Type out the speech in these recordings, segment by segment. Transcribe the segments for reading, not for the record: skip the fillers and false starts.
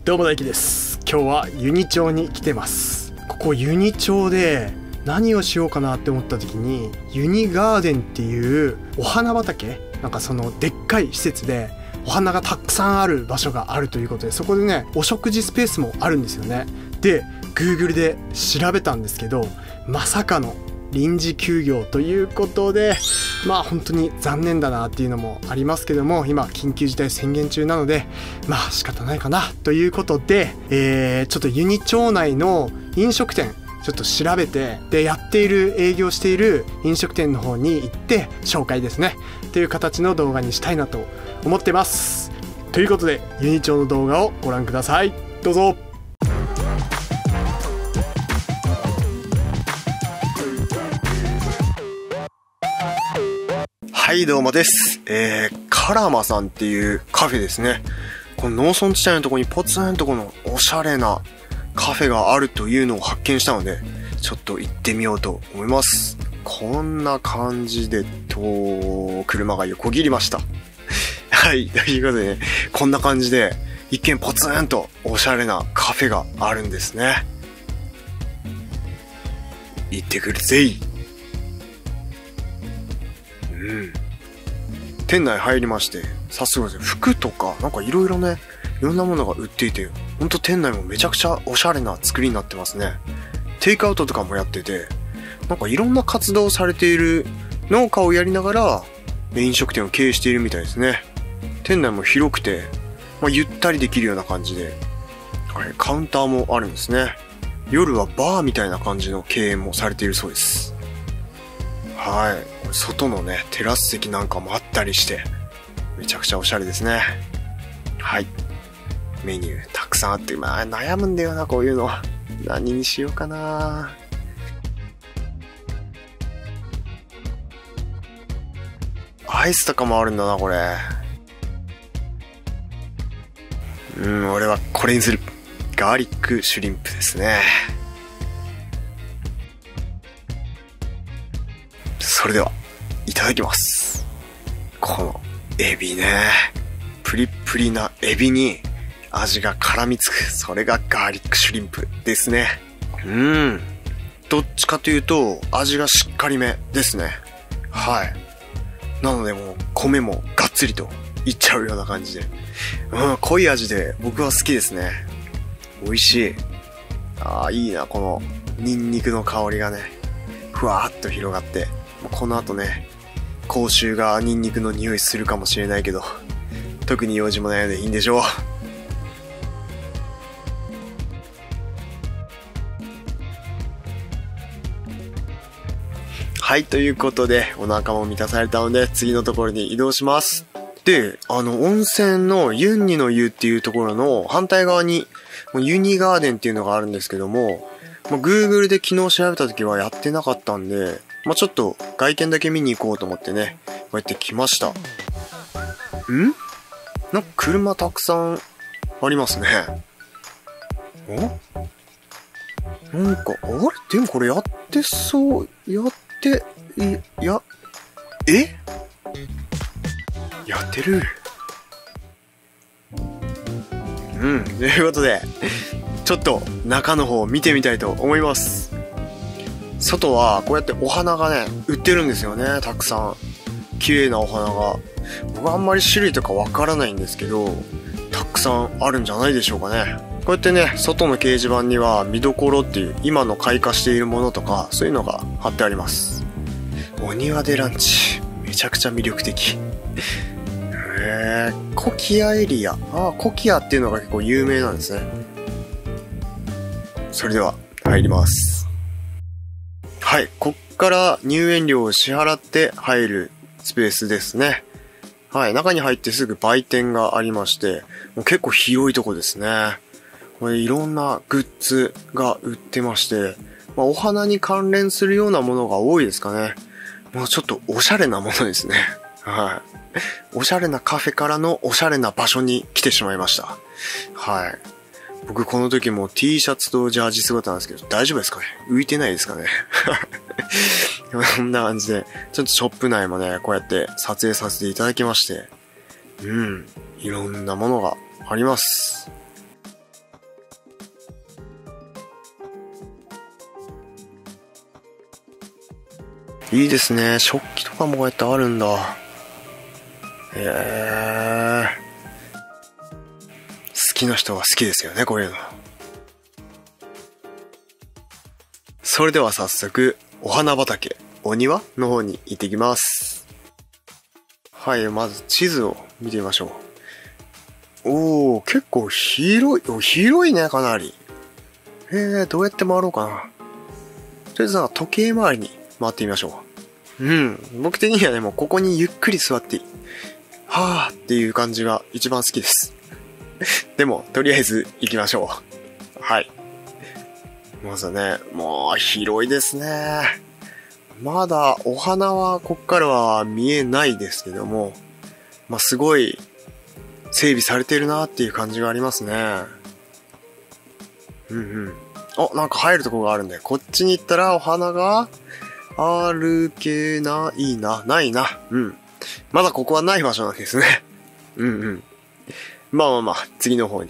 どうも大輝です。今日はユニ町に来てます。ここユニ町で何をしようかなって思った時に、ユニガーデンっていうお花畑、なんかそのでっかい施設でお花がたくさんある場所があるということで、そこでねお食事スペースもあるんですよね。で Google で調べたんですけど、まさかの臨時休業ということで、まあ本当に残念だなっていうのもありますけども、今緊急事態宣言中なので、まあ仕方ないかなということで、ちょっとユニ町内の飲食店ちょっと調べて、で営業している飲食店の方に行って紹介ですねっていう形の動画にしたいなと思ってます。ということでユニ町の動画をご覧ください。どうぞ。はいどうもです。カラマさんっていうカフェですね。この農村地帯のところにポツンとこのおしゃれなカフェがあるというのを発見したので、ちょっと行ってみようと思います。こんな感じで車が横切りました。はい、ということでね、こんな感じで一見ポツンとおしゃれなカフェがあるんですね。行ってくるぜい。店内入りまして、早速ですね、服とかなんかいろいろね、いろんなものが売っていて、ほんと店内もめちゃくちゃおしゃれな作りになってますね。テイクアウトとかもやってて、なんかいろんな活動をされている農家をやりながら飲食店を経営しているみたいですね。店内も広くて、ゆったりできるような感じで、カウンターもあるんですね。夜はバーみたいな感じの経営もされているそうです。はい。外のね、テラス席なんかもあったりして、めちゃくちゃおしゃれですね。はい。メニューたくさんあって、悩むんだよな、こういうの。何にしようかな。アイスとかもあるんだな、これ。俺はこれにする。ガーリックシュリンプですね。それでは、いただきます。このエビね。プリップリなエビに味が絡みつく。それがガーリックシュリンプですね。どっちかというと、味がしっかりめですね。はい。なのでもう、米もがっつりといっちゃうような感じで。濃い味で僕は好きですね。美味しい。いいな、このニンニクの香りがね、ふわーっと広がって。この後ね、口臭がニンニクの匂いするかもしれないけど、特に用事もないのでいいんでしょう。はい、ということでお腹も満たされたので次のところに移動します。で、温泉のユンニの湯っていうところの反対側にユニガーデンっていうのがあるんですけども、Google で昨日調べた時はやってなかったんで、ちょっと外見だけ見に行こうと思ってね、こうやって来ました。なんか車たくさんありますね。なんか、でもこれやってそう、やってる。ということで、ちょっと中の方を見てみたいと思います。外はこうやってお花がね売ってるんですよね。たくさん綺麗なお花が、僕はあんまり種類とかわからないんですけど、たくさんあるんじゃないでしょうかね。こうやってね、外の掲示板には見どころっていう今の開花しているものとかそういうのが貼ってあります。お庭でランチ、めちゃくちゃ魅力的。コキアエリア、コキアっていうのが結構有名なんですね。それでは入ります。はい、こっから入園料を支払って入るスペースですね。はい、中に入ってすぐ売店がありまして、もう結構広いとこですね。これいろんなグッズが売ってまして、お花に関連するようなものが多いですかね。もうちょっとおしゃれなものですね。はい。おしゃれなカフェからのおしゃれな場所に来てしまいました。はい。僕この時も T シャツとジャージ姿なんですけど、大丈夫ですかね？浮いてないですかね？こんな感じで、ちょっとショップ内もね、こうやって撮影させていただきまして、いろんなものがあります。 いいですね。食器とかもこうやってあるんだ。好きな人は好きですよね、こういうの。それでは早速、お花畑、お庭の方に行ってきます。はい、まず地図を見てみましょう。おー、結構広いね、かなり。どうやって回ろうかな。とりあえずなんか時計回りに回ってみましょう。僕的にはね、もうここにゆっくり座ってはーっていう感じが一番好きです。でも、とりあえず行きましょう。はい。まずね、もう広いですね。まだお花はこっからは見えないですけども、すごい整備されてるなっていう感じがありますね。なんか入るとこがあるんで、こっちに行ったらお花が歩けないな。ないな。まだここはない場所なんですね。次の方に。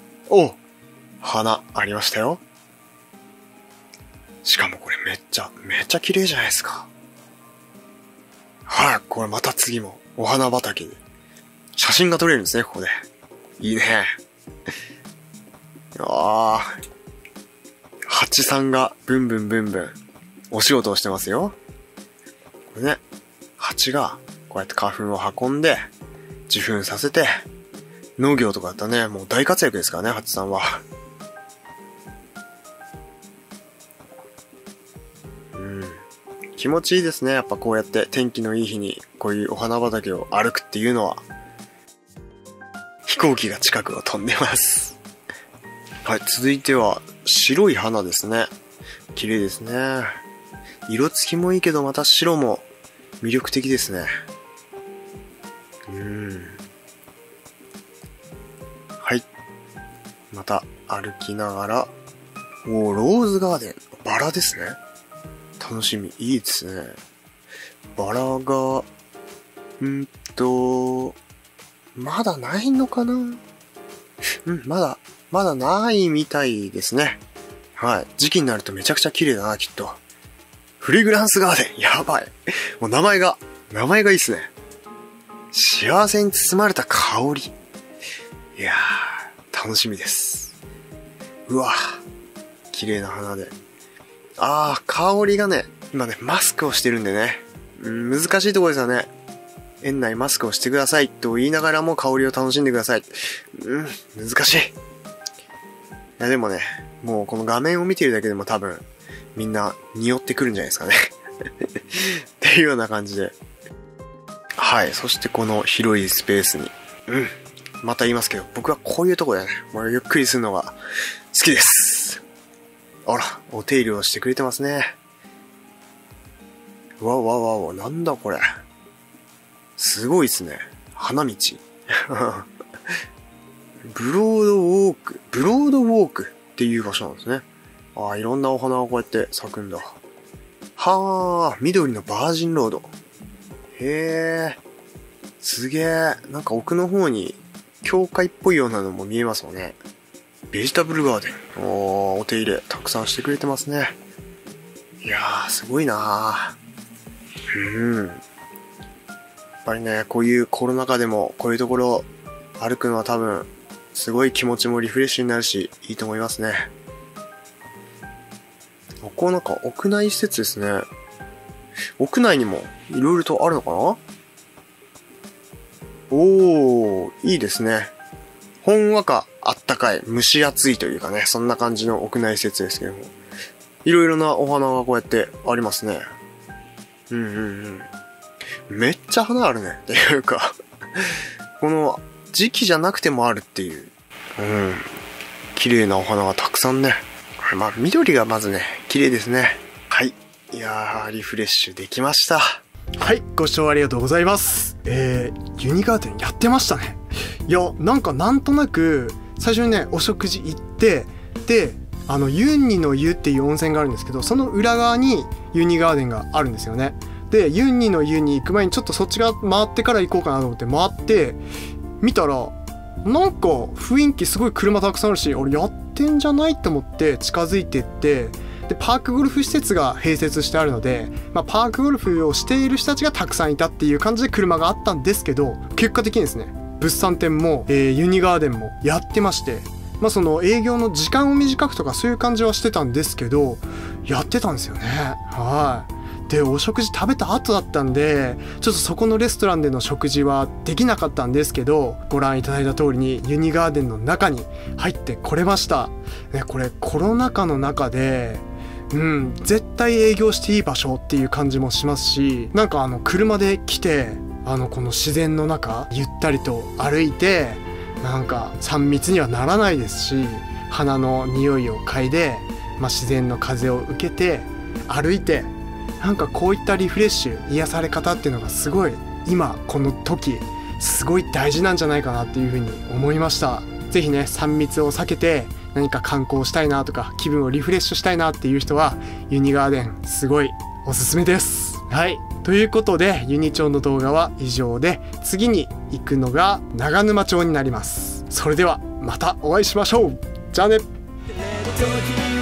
花ありましたよ。しかもこれめっちゃ綺麗じゃないですか。はい、これまた次もお花畑で写真が撮れるんですね、ここで。いいね。蜂さんがブンブンお仕事をしてますよ。これね、蜂がこうやって花粉を運んで受粉させて、農業とかだったらね、もう大活躍ですからね、蜂さんは。気持ちいいですね。やっぱこうやって天気のいい日にこういうお花畑を歩くっていうのは。飛行機が近くを飛んでます。はい、続いては白い花ですね。綺麗ですね。色付きもいいけどまた白も魅力的ですね。はい。また歩きながら、ローズガーデン。バラですね。楽しみ。いいですね。バラが、まだないのかな？まだないみたいですね。はい。時期になるとめちゃくちゃ綺麗だな、きっと。フレグランスガーデン。やばい。もう名前がいいっすね。幸せに包まれた香り。いやー、楽しみです。うわ、綺麗な花で。香りがね、今ね、マスクをしてるんでね。難しいところですよね。園内マスクをしてくださいと言いながらも香りを楽しんでください。難しい。いやでもね、もうこの画面を見てるだけでも多分みんな匂ってくるんじゃないですかね。っていうような感じで。はい。そしてこの広いスペースに。また言いますけど、僕はこういうとこでね、もうゆっくりするのが好きです。あら、お手入れをしてくれてますね。わ、なんだこれ。すごいですね。花道。ブロードウォークっていう場所なんですね。いろんなお花がこうやって咲くんだ。緑のバージンロード。すげえ。なんか奥の方に教会っぽいようなのも見えますもんね。ベジタブルガーデン。お手入れたくさんしてくれてますね。いやー、すごいなー。やっぱりね、こういうコロナ禍でもこういうところ歩くのは多分すごい気持ちもリフレッシュになるし、いいと思いますね。ここなんか屋内施設ですね。屋内にもいろいろとあるのかな？いいですね。ほんわかあったかい、蒸し暑いというかね、そんな感じの屋内施設ですけども。いろいろなお花がこうやってありますね。めっちゃ花あるね。っていうか、この時期じゃなくてもあるっていう。綺麗なお花がたくさんね。緑がまずね、綺麗ですね。はい。いやー、リフレッシュできました。 はい、ご視聴ありがとうございます。ユニガーデンやってましたね。いや、なんとなく、最初にね、お食事行って、で、ユニの湯っていう温泉があるんですけど、その裏側にユニガーデンがあるんですよね。で、ユニの湯に行く前にちょっとそっち側回ってから行こうかなと思って回って、見たら、なんか雰囲気すごい車たくさんあるし、俺やってんじゃないと思って近づいてって、 でパークゴルフ施設が併設してあるので、パークゴルフをしている人たちがたくさんいたっていう感じで車があったんですけど、結果的にですね、物産展も、ユニガーデンもやってまして、その営業の時間を短くとかそういう感じはしてたんですけど、やってたんですよね。はい。で、お食事食べた後だったんで、ちょっとそこのレストランでの食事はできなかったんですけど、ご覧いただいた通りにユニガーデンの中に入ってこれました。ね、これコロナ禍の中で、絶対営業していい場所っていう感じもしますし、なんか車で来て、この自然の中、ゆったりと歩いて、なんか3密にはならないですし、花の匂いを嗅いで、自然の風を受けて、歩いて、なんかこういったリフレッシュ、癒され方っていうのがすごい今この時すごい大事なんじゃないかなっていうふうに思いました。ぜひね、3密を避けて何か観光したいなとか気分をリフレッシュしたいなっていう人はユニガーデンすごいおすすめです。はい、ということでユニ町の動画は以上で、次に行くのが長沼町になります。それではまたお会いしましょう。じゃあね。